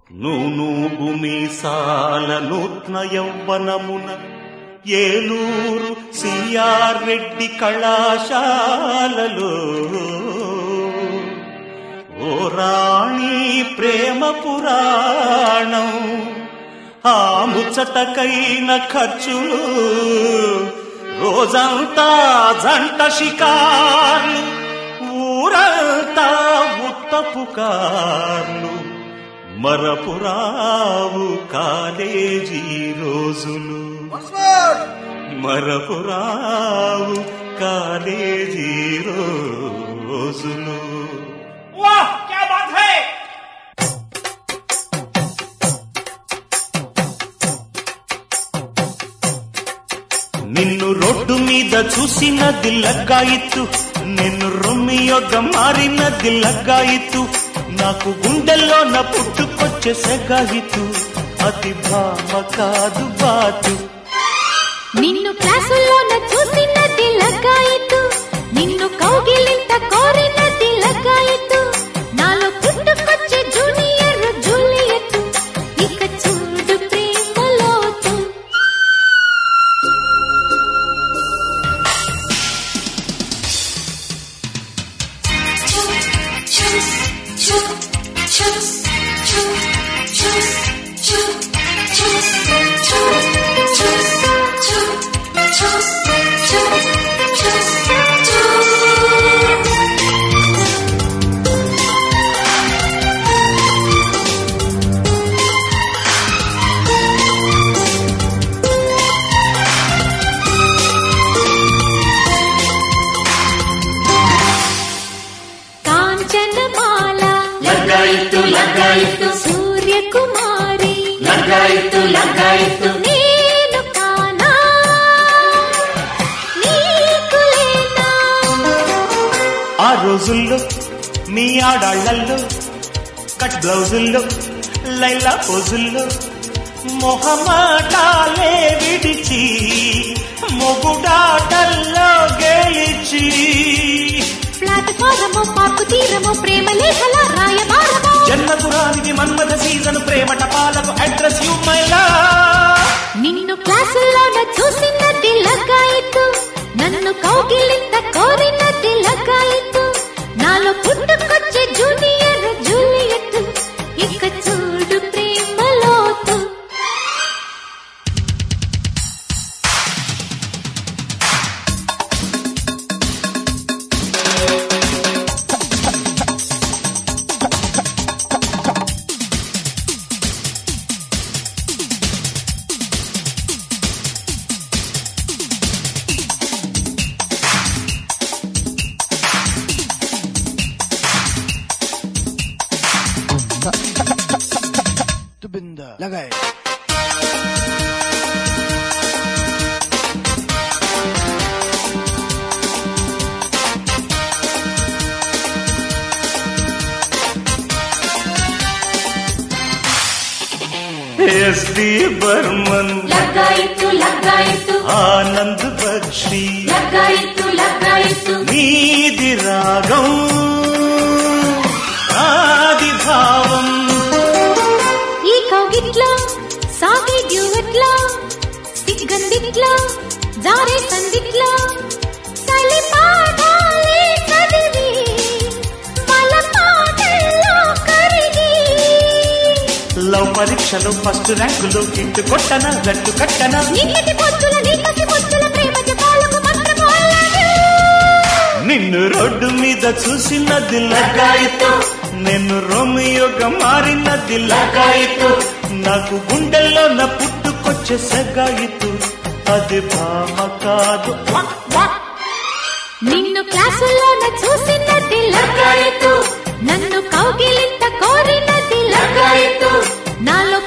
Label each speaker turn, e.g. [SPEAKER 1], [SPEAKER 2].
[SPEAKER 1] నూనూగు మీసాల నూత్న యవ్వనమున ఏలూరు సిఆర్ రెడ్డి కళాశాలలో ఓ రాణి ప్రేమ పురాణం ఆ ముచ్చటకైన ఖర్చులు రోజంతా జంట షికార్లు ఊరంతా ఉత్తపుకార్లు మరపురావు కాలేజీ రోజులు మరపురావు కాలేజీ రోజులు.
[SPEAKER 2] వాహ్ క్యా బాత్ హై!
[SPEAKER 1] నిన్ను రోడ్డు మీద చూసినది లగ్గాయిత్తు, నిన్ను రొమ్మియోగా మారినది లగ్గాయిత్తు, నాకు గుండెల్లో నా పుట్టుకొచ్చే సెగాయితు, అది భామ కాదు బాతు.
[SPEAKER 3] నిన్ను క్లాసులోన చూసినది లగ్గాయిత్తు, నిన్ను కౌగిలింత కోరినది లగ్గాయిత్తు, నాలో పుట్టుకొచ్చే జూనియర్ జూలియట్, ఇక చూడు ప్రేమలోతు. సూర్యకుమారి నేను కానా నీకు లేనా?
[SPEAKER 1] ఆ రోజుల్లో మీ ఆడాళ్లల్లో కట్ బ్లౌజుల్లో లైలా పోజుల్లో మొహమాటాలే విడిచి మొగుడాటల్లో గెలిచి
[SPEAKER 3] ప్లాట్ఫారమో పాకు తీరమో ప్రేమ లేఖల రాయబారమో
[SPEAKER 1] జన్మకు రానిది మన్మథ సీజన్ ప్రేమ టపాలకు అడ్రస్ యు మై లవ్.
[SPEAKER 3] నిన్ను క్లాసులోన చూసినది లగ్గాయిత్తు, నన్ను కౌగిలింత కోరినది లగ్గాయిత్తు, నాలో పుట్టుకొచ్చే జూనియర్ జూలియట్, ఇక చూడు ప్రేమలోతు.
[SPEAKER 2] लगाए
[SPEAKER 1] ఎస్డి బర్మన్
[SPEAKER 3] లగ్గాయిత్తు
[SPEAKER 1] ఆనంద్ బక్షి
[SPEAKER 3] లగ్గాయిత్తు
[SPEAKER 1] నీది రాగం ఆది భావం,
[SPEAKER 3] ఈ కౌగిట్లో సాగే డ్యూవెట్లో సిగ్గందిట్లో జారే సందిట్లో చలి పాడాలే చదివి మల పాటల్లో కరిగి
[SPEAKER 1] లవ్ పరీక్షలో ఫస్ట్ ర్యాంకులో కిట్టు కొట్టన గట్టు కట్టన
[SPEAKER 3] నీకటి పొచ్చుల ప్రేమ జపాలకు మంత్రము అల్లాడు.
[SPEAKER 1] నిన్ను రోడ్డు మీద చూసినది లగ్గాయిత్తు, నిన్ను రోమియోగా మారినది లగ్గాయిత్తు, నాకు గుండెల్లో నా పుట్టుకొచ్చే సెగాయిత్తు, అది భామ కాదు.
[SPEAKER 3] నిన్ను క్లాసులోన చూసినది లగ్గాయిత్తు, నన్ను కౌగిలింత కోరినది లగ్గాయిత్తు, నాలో